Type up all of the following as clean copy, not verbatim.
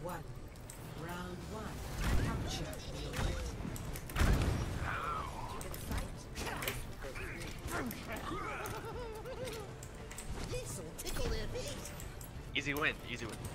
one. Round one. Capture the objective. This'll tickle their feet. Easy win, easy win.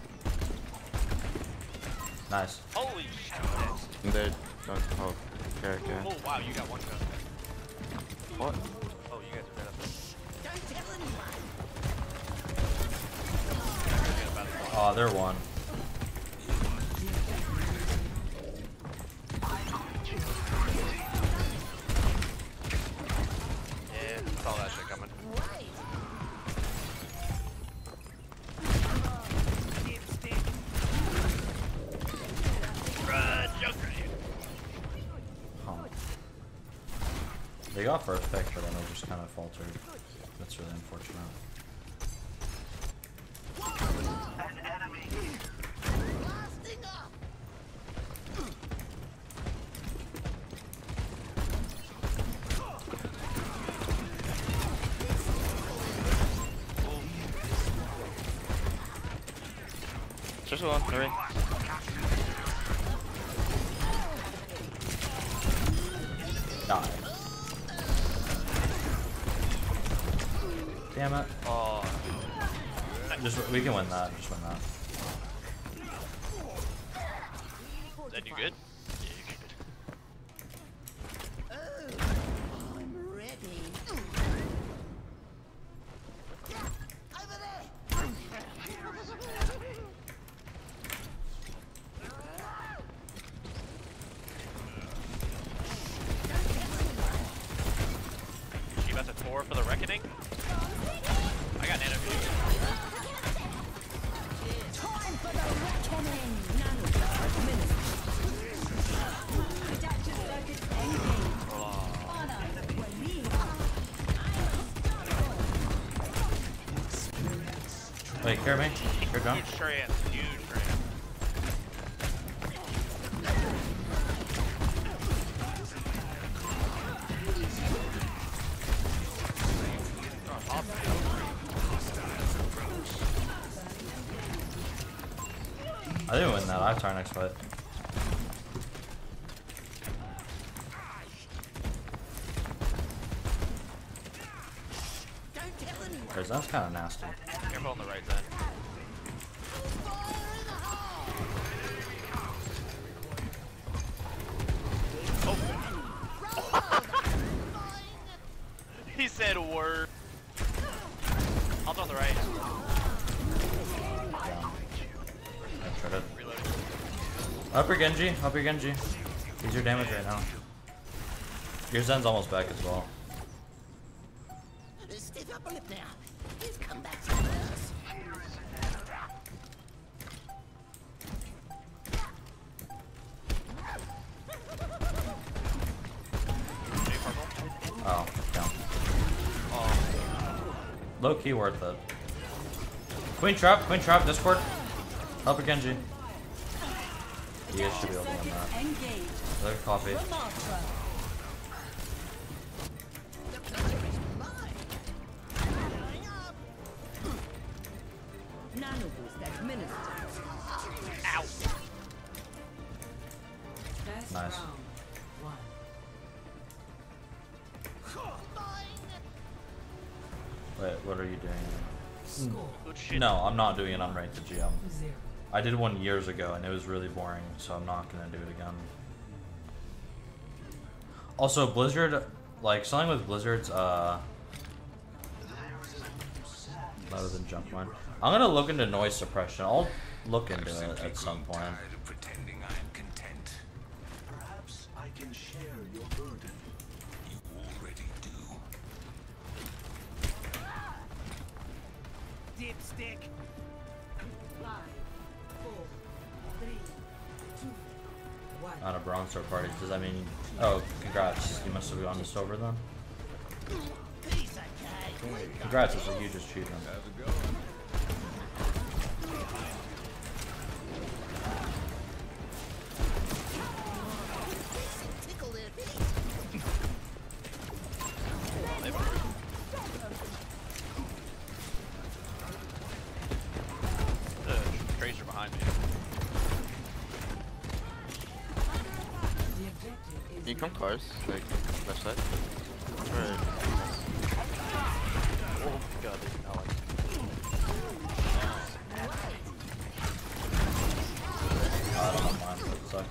Nice. Holy shit. They're don't oh character. Oh wow, you got one gun. What? Oh, you guys are dead up there. Don't tell anyone. Oh, they're one. Yeah, saw that shit coming. Right. Run, Joker! Huh. They got first pick, but then they just kind of faltered. That's really unfortunate. Blasting up. Just one, three. Die. Damn it. Oh, Just we can win that. Just win that. then you good? Yeah, you good. Oh, I'm ready. Over there. She about to 4 for the reckoning? I got nano fusion. Time for the reckoning. None of us Wait, carry me. You're gone. Huge trans, huge trans. I didn't win that. I have to our next fight. don't tell anyone. Because that's kind of nasty. Careful on the right side. Fire in the hole. He said a word. I'll on the right. Yeah. I tried it. Reloading. Up your Genji. Up your Genji. Use your damage right now. Your Zen's almost back as well. Stiff upper lip now. He's come back to us. Any purple? Oh, yeah. Oh, Low key worth it. Queen trap, Discord. Help your Genji. You guys should be able to win that. Look at coffee. The pressure is mine. Going up. Nanoboost administered. ow. Best Nice. round. One. Wait, what are you doing? Score Good shit. No, I'm not doing an unranked GM. 0. I did one years ago and it was really boring, so I'm not gonna do it again. Also, Blizzard, like something with Blizzard's better than jump mine. I'm gonna look into noise suppression. I'll look into it at some point. Tired of pretending I'm content. Perhaps I can share your burden. You already do. Dipstick. 5, 4, 3, 2, 1. On a Bronze Star party, does that mean? Oh, congrats! You must have gone this over then. Piece of cake. Congrats! It's a huge achievement. Tickle their feet. They have a- The Tracer behind me. you come cars? Like, left side? Right. Oh my god, there's Alex. I don't know mine, but it sucks.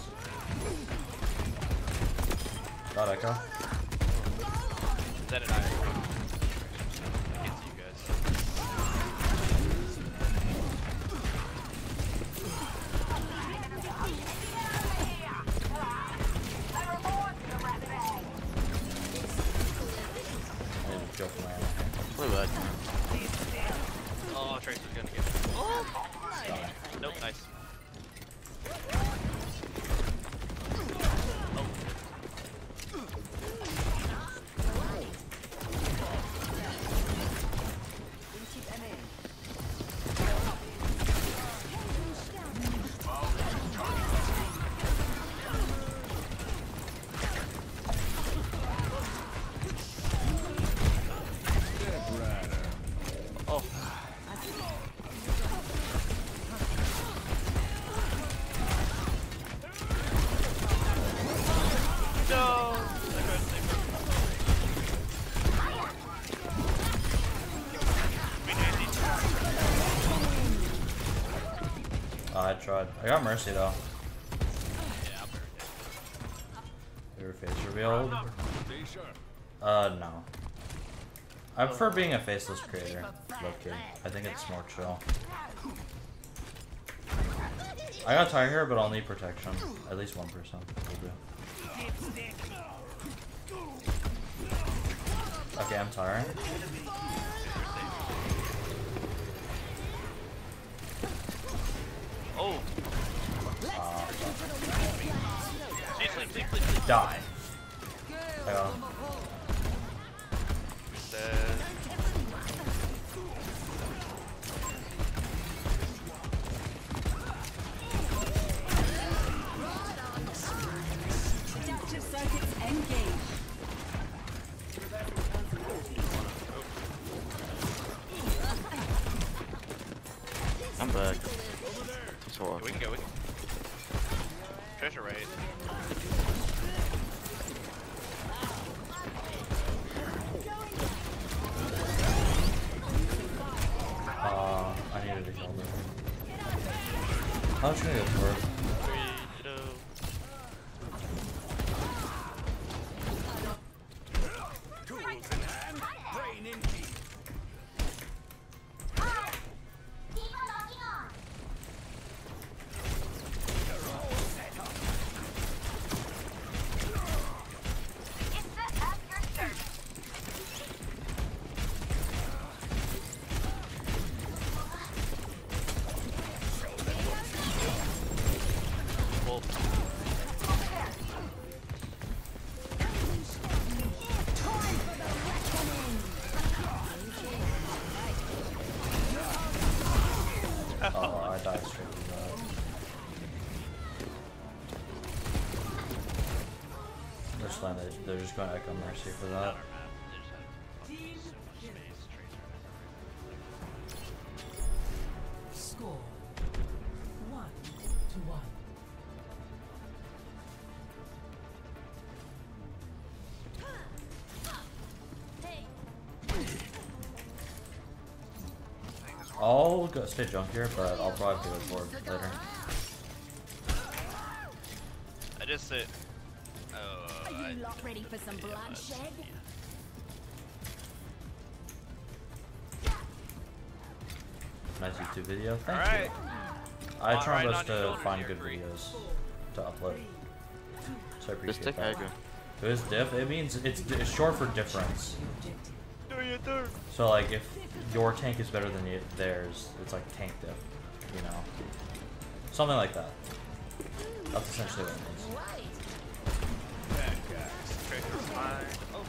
Got Echo. Zed and I can't see you guys. I need to kill for my ammo. Play back. Oh, Tracer's gonna get it. Oh! Nope, nice. Oh. No! I tried. I got Mercy though. Yeah, I'm very Your face revealed. Stay sharp. No. I prefer being a faceless creator. Low-key. I think it's more chill. I got Tire here, but I'll need protection. At least 1% will do. Okay, I'm tiring. Oh! Sleep. Die. Yeah. Adaptive circuits engaged. I'm back. Just walk. We can go. Treasure raid. I needed to kill them. How much can I get for it? 3, 2. Tools in hand, brain in key. Well, Oh, I died straight to that. They're just going to Echo Mercy for that. Score 1-1. I'll go stay junk here, but I'll probably do it for later. I just said. Are you lot ready for some bloodshed? Nice YouTube video. Thank Alright. you. I try my Alright, best on your to shoulder find here, good Bree. videos to upload. So I Just appreciate take that. aggro. It is diff. It means it's short for difference. Do your third. So like if your tank is better than theirs, it's like tank diff, you know, something like that. That's essentially what it means. Treasure's fine. Oh.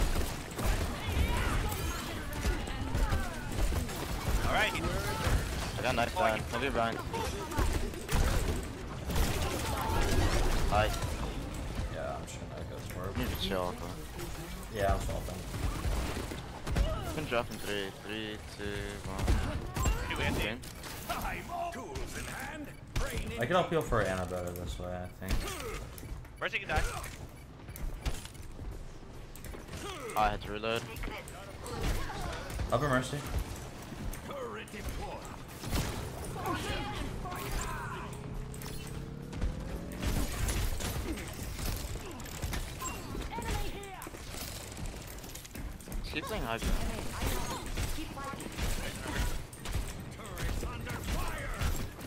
Alright. I got knife down. I'll be blind. Hi. Yeah, I'm just gonna go smart. You need to chill, Aqua. Yeah, I'm swapping. You can drop in 3, 3, 2, 1. Do Andy. Game. Tools in hand, brain in I can help heal for Anna better this way, I think. Where's he gonna die? I had to reload. Upper Mercy. Turret deployed. Keep playing high. Turret's under fire.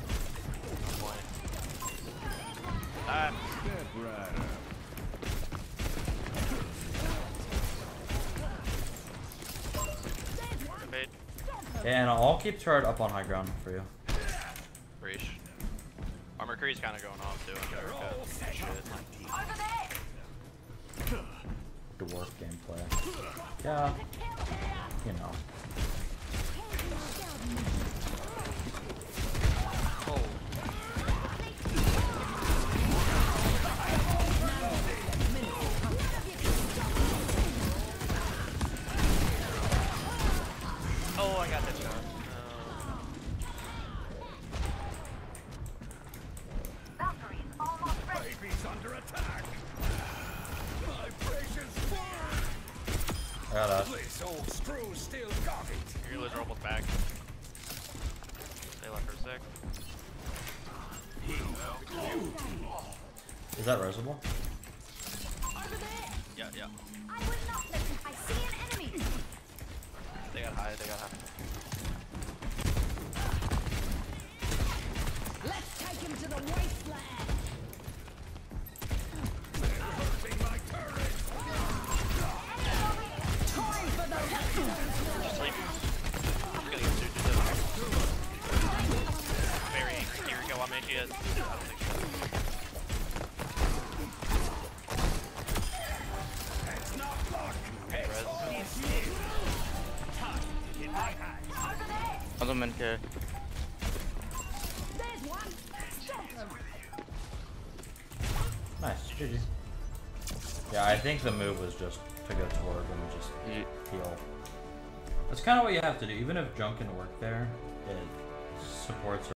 Alright. Step right up. Good bait. And I'll keep turret up on high ground for you. Breach. Armor Cree's kind of going off too. I'm gonna cut. Shit. Dwarf gameplay. Yeah. You know. Oh, I got that shot. Baby's under attack. My precious word. I got us. This old screw still got it. Your healers are almost back. Stay left for a sec. Is that resible? Yeah, yeah. I will not listen. I see an enemy. They got high, they got high. Let's take him to the wasteland. Hurting my turret. Time for the Sleep. I'm gonna get suited to very angry. Here we go, I'm making it. I don't think so. That's not luck. Res. In my hands. Other men care. There's one. Stop them. Nice. GG. Yeah, I think the move was just to go toward and just heal. That's kind of what you have to do. Even if junk can work there, it supports